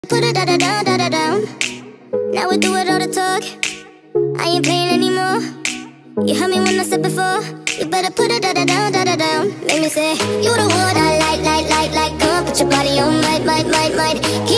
Put it down. Now we do it all the talk. I ain't playing anymore. You heard me when I said before. You better put it down. Make me say, you the one I like. Come on, put your body on, might.